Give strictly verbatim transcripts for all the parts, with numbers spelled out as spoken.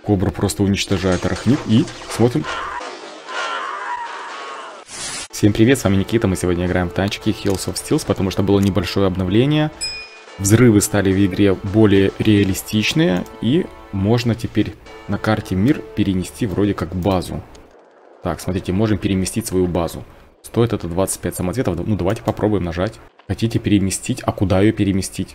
Кобра просто уничтожает арахнит. И смотрим. Всем привет, с вами Никита. Мы сегодня играем в танчики Hills of Steel, потому что было небольшое обновление. Взрывы стали в игре более реалистичные. И можно теперь на карте мир перенести вроде как базу. Так, смотрите, можем переместить свою базу. Стоит это двадцать пять самоцветов. Ну, давайте попробуем нажать. Хотите переместить? А куда ее переместить?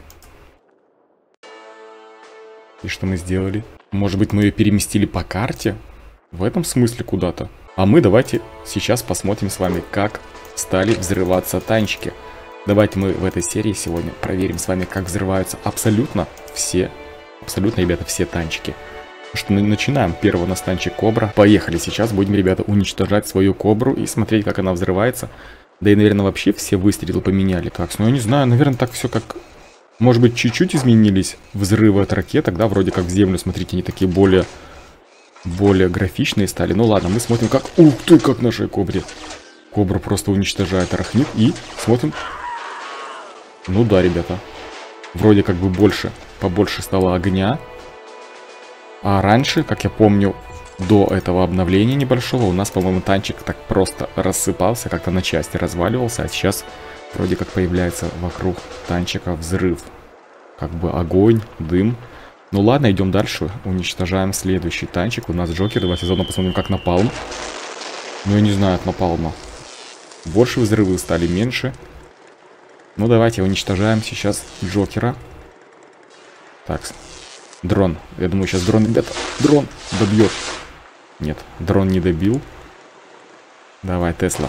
И что мы сделали? Может быть, мы ее переместили по карте? В этом смысле куда-то. А мы давайте сейчас посмотрим с вами, как стали взрываться танчики. Давайте мы в этой серии сегодня проверим с вами, как взрываются абсолютно все, абсолютно, ребята, все танчики. Что начинаем. Первый у нас танчик Кобра. Поехали. Сейчас будем, ребята, уничтожать свою Кобру и смотреть, как она взрывается. Да и, наверное, вообще все выстрелы поменяли. Так, ну я не знаю, наверное, так все как... Может быть, чуть-чуть изменились взрывы от ракет. Тогда вроде как в землю, смотрите, они такие более... Более графичные стали. Ну ладно, мы смотрим, как... Ух ты, как нашей Кобре. Кобра просто уничтожает арахнит. И смотрим... Ну да, ребята. Вроде как бы больше, побольше стало огня. А раньше, как я помню, до этого обновления небольшого, у нас, по-моему, танчик так просто рассыпался, как-то на части разваливался. А сейчас вроде как появляется вокруг танчика взрыв. Как бы огонь, дым. Ну ладно, идем дальше. Уничтожаем следующий танчик. У нас Джокер. Давайте заодно посмотрим, как напалм. Ну я не знаю, от напалма. Больше взрывы стали, меньше. Ну давайте уничтожаем сейчас Джокера. Так, дрон. Я думаю, сейчас дрон, ребята, дрон добьет. Нет, дрон не добил. Давай, Тесла.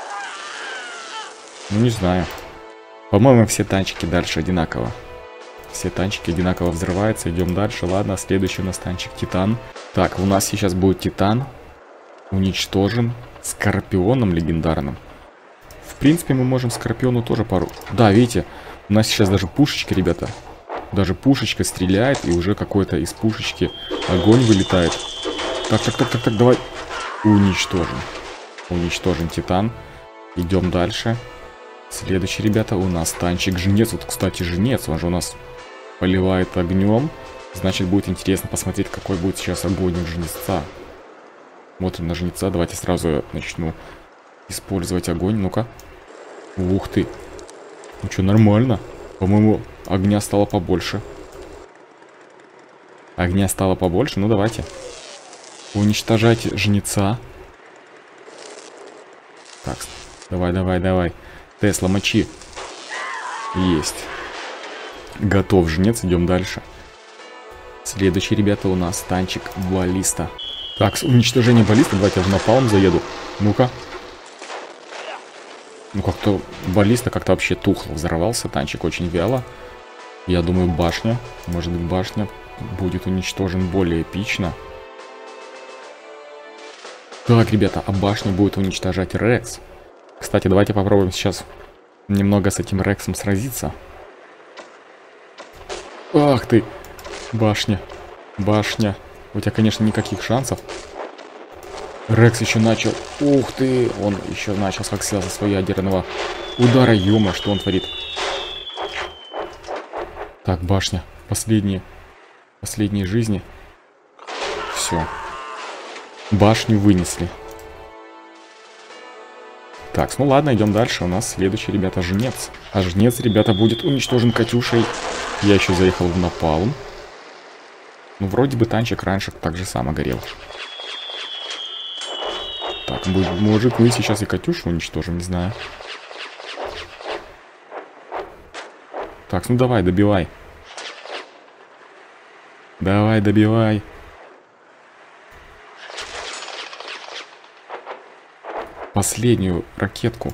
Ну не знаю. По-моему, все танчики дальше одинаково. Все танчики одинаково взрываются. Идем дальше. Ладно, следующий у нас танчик Титан. Так, у нас сейчас будет Титан. Уничтожен Скорпионом легендарным. В принципе, мы можем Скорпиону тоже пару... Да, видите, у нас сейчас даже пушечки, ребята. Даже пушечка стреляет, и уже какой-то из пушечки огонь вылетает. Так, так, так, так, так, давай. Уничтожен. Уничтожен Титан. Идем дальше. Следующий, ребята, у нас танчик Жнец. Вот, кстати, Жнец, он же у нас поливает огнем. Значит, будет интересно посмотреть, какой будет сейчас огонь у Жнеца. Смотрим на Жнеца. Давайте сразу начну использовать огонь. Ну-ка. Ух ты. Ну что, нормально. По-моему, огня стало побольше. Огня стало побольше. Ну, давайте. Уничтожайте Жнеца. Так, давай, давай, давай. Тесла, мочи. Есть. Готов Жнец, идем дальше. Следующий, ребята, у нас танчик Баллиста. Так, с уничтожением Баллиста, давайте я в напалм заеду. Ну-ка. Ну, как-то Баллиста как-то вообще тухло взорвался. Танчик очень вяло. Я думаю, башня. Может быть, башня будет уничтожен более эпично. Так, ребята, а башня будет уничтожать Рекс. Кстати, давайте попробуем сейчас немного с этим Рексом сразиться. Ах ты! Башня. Башня. У тебя, конечно, никаких шансов. Рекс еще начал... Ух ты! Он еще начал схватиться со своего ядерного удара. Ёма, что он творит? Так, башня. Последние... Последние жизни. Все. Башню вынесли. Так, ну ладно, идем дальше. У нас следующий, ребята, Жнец. А Жнец, ребята, будет уничтожен Катюшей. Я еще заехал в напалм. Ну, вроде бы танчик раньше так же само горел. Так, может, мы сейчас и Катюшу уничтожим, не знаю. Так, ну давай, добивай. Давай, добивай. Последнюю ракетку.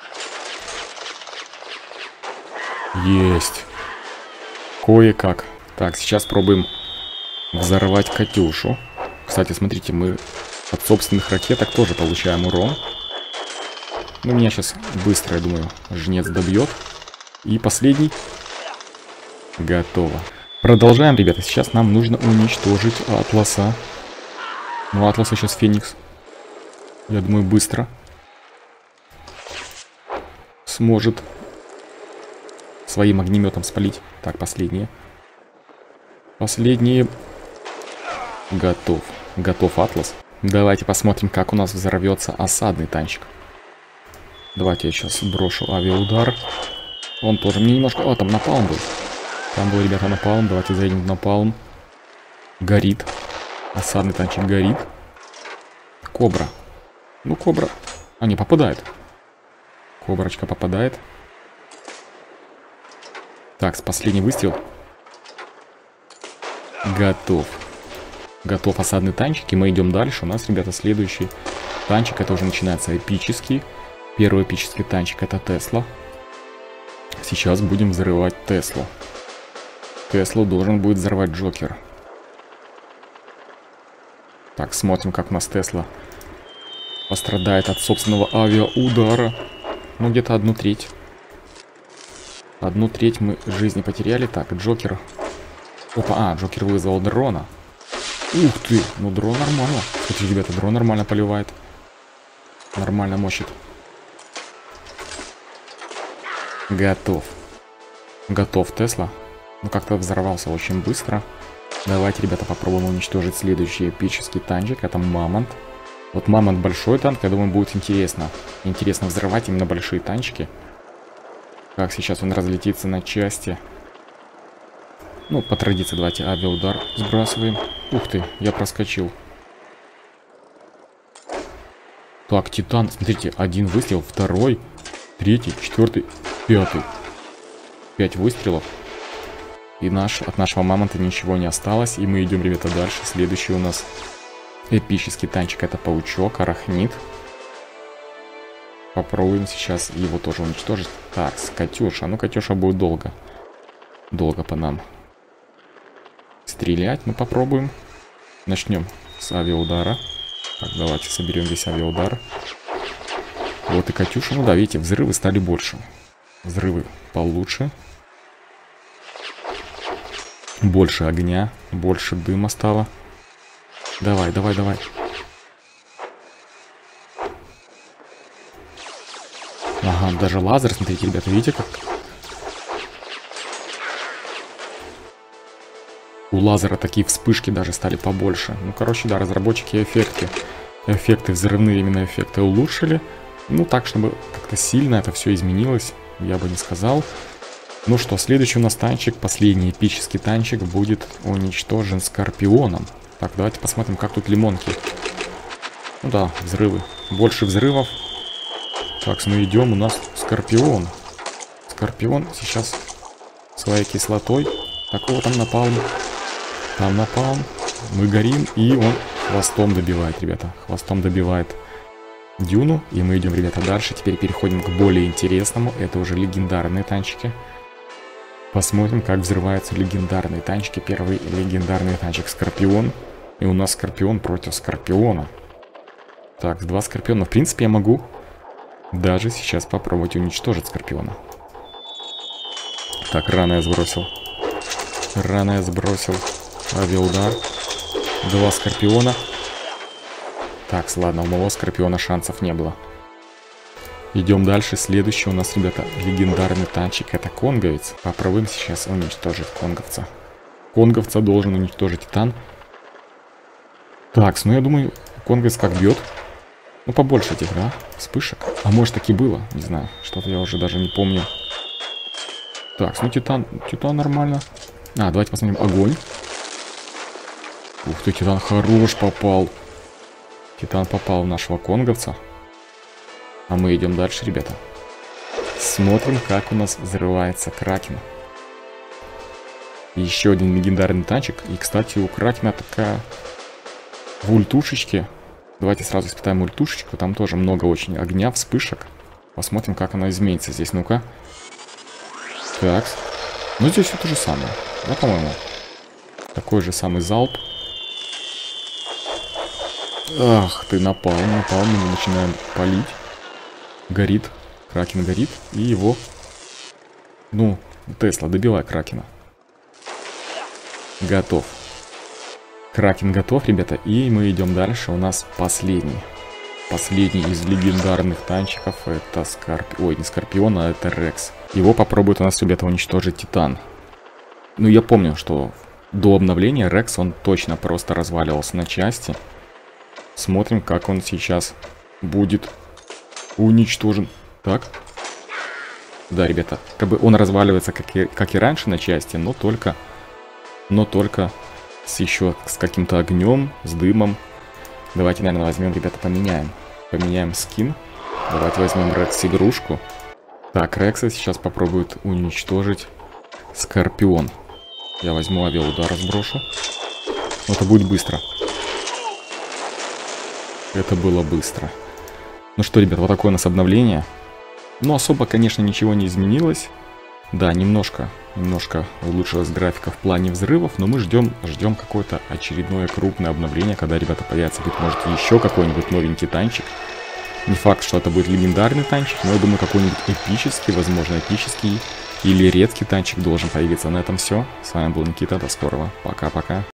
Есть. Кое-как. Так, сейчас пробуем взорвать Катюшу. Кстати, смотрите, мы от собственных ракеток тоже получаем урон. Ну, меня сейчас быстро, я думаю, Жнец добьет. И последний. Готово. Продолжаем, ребята. Сейчас нам нужно уничтожить Атласа. Ну, Атласа сейчас Феникс. Я думаю, быстро сможет своим огнеметом спалить. Так, последние. Последние. Готов. Готов Атлас. Давайте посмотрим, как у нас взорвется осадный танчик. Давайте я сейчас брошу авиаудар. Он тоже мне немножко... О, там напалм был. Там был, ребята, напалм. Давайте зайдем в напалм. Горит. Осадный танчик горит. Кобра. Ну, кобра... А, не, попадает. Коброчка попадает. Так, с последний выстрел. Готов. Готов осадный танчик. И мы идем дальше. У нас, ребята, следующий танчик. Это уже начинается эпический. Первый эпический танчик — это Тесла. Сейчас будем взрывать Теслу. Теслу должен будет взорвать Джокер. Так, смотрим, как у нас Тесла пострадает от собственного авиаудара. Ну, где-то одну треть. Одну треть мы жизни потеряли. Так, Джокер. Опа, а, Джокер вызвал дрона. Ух ты, ну дрон нормально. Смотрите, ребята, дрон нормально поливает. Нормально мочит. Готов. Готов Тесла. Ну, как-то взорвался очень быстро. Давайте, ребята, попробуем уничтожить следующий эпический танчик. Это Мамонт. Вот Мамонт большой танк, я думаю, будет интересно. Интересно взрывать именно большие танчики. Как сейчас он разлетится на части. Ну, по традиции, давайте авиаудар сбрасываем. Ух ты, я проскочил. Так, Титан, смотрите, один выстрел, второй, третий, четвертый, пятый. Пять выстрелов. И наш, от нашего Мамонта ничего не осталось. И мы идем, ребята, дальше. Следующий у нас эпический танчик — это Паучок, Арахнит. Попробуем сейчас его тоже уничтожить. Так, Катюша. Ну, Катюша будет долго. Долго по нам стрелять. Ну, попробуем. Начнем с авиаудара. Так, давайте соберем весь авиаудар. Вот и Катюша. Ну да, видите, взрывы стали больше. Взрывы получше. Больше огня, больше дыма стало. Давай, давай, давай. Ага, даже лазер, смотрите, ребята, видите как? У лазера такие вспышки даже стали побольше. Ну, короче, да, разработчики эффекты, эффекты, взрывные именно эффекты улучшили. Ну, так, чтобы как-то сильно это все изменилось, я бы не сказал. Ну что, следующий у нас танчик, последний эпический танчик, будет уничтожен Скорпионом. Так, давайте посмотрим, как тут лимонки. Ну да, взрывы. Больше взрывов. Так, мы идем, у нас Скорпион. Скорпион сейчас своей кислотой. Такого там напалм. Там напалм. Мы горим, и он хвостом добивает, ребята. Хвостом добивает Дюну. И мы идем, ребята, дальше. Теперь переходим к более интересному. Это уже легендарные танчики. Посмотрим, как взрываются легендарные танчики. Первый легендарный танчик Скорпион. И у нас Скорпион против Скорпиона. Так, два Скорпиона. В принципе, я могу даже сейчас попробовать уничтожить Скорпиона. Так, рано я сбросил. Рано я сбросил авиаудар. Два Скорпиона. Так, ладно, у моего Скорпиона шансов не было. Идем дальше. Следующий у нас, ребята, легендарный танчик. Это Конговец. Попробуем сейчас уничтожить Конговца. Конговца должен уничтожить Титан. Так, ну я думаю, Конговец как бьет. Ну, побольше этих, да, вспышек. А может, таки было, не знаю. Что-то я уже даже не помню. Так, ну Титан, Титан нормально. А, давайте посмотрим. Огонь. Ух ты, Титан хорош попал. Титан попал в нашего Конговца. А мы идем дальше, ребята. Смотрим, как у нас взрывается Кракен. Еще один легендарный танчик. И, кстати, у Кракена такая в ультушечке. Давайте сразу испытаем ультушечку. Там тоже много очень огня, вспышек. Посмотрим, как она изменится здесь. Ну-ка. Так. Ну, здесь все то же самое. Да, по-моему. Такой же самый залп. Ах ты, напал, напал. Мы начинаем палить. Горит. Кракен горит. И его... Ну, Тесла, добивай Кракена. Готов. Кракен готов, ребята. И мы идем дальше. У нас последний. Последний из легендарных танчиков. Это Скорпион. Ой, не Скорпион, а это Рекс. Его попробует у нас, ребята, уничтожить Титан. Ну, я помню, что до обновления Рекс, он точно просто разваливался на части. Смотрим, как он сейчас будет уничтожен. Так. Да, ребята, как бы он разваливается, как и, как и раньше на части, но только, но только с еще с каким-то огнем, с дымом. Давайте, наверное, возьмем, ребята, поменяем. Поменяем скин. Давайте возьмем Рекс игрушку. Так, Рекса сейчас попробует уничтожить Скорпион. Я возьму авиаудар, сброшу. Но это будет быстро. Это было быстро. Ну что, ребят, вот такое у нас обновление. Ну, особо, конечно, ничего не изменилось. Да, немножко, немножко улучшилась графика в плане взрывов, но мы ждем, ждем какое-то очередное крупное обновление, когда, ребята, появится, быть может, еще какой-нибудь новенький танчик. Не факт, что это будет легендарный танчик, но я думаю, какой-нибудь эпический, возможно, эпический или редкий танчик должен появиться. На этом все. С вами был Никита, до скорого. Пока-пока.